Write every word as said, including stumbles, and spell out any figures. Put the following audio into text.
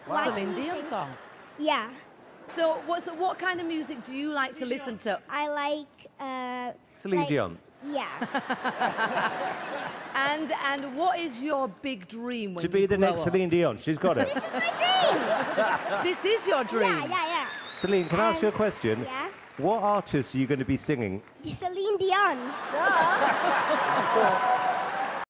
Wow. Celine Dion song. Yeah. So what, so what kind of music do you like to listen to? I like... Uh, Celine like, Dion. Yeah. And and what is your big dream when To you be the grow next up? Celine Dion. She's got it. This is my dream! This is your dream? Yeah, yeah, yeah. Celine, can I ask you a Um, question? Yeah? What artist are you going to be singing? Celine Dion.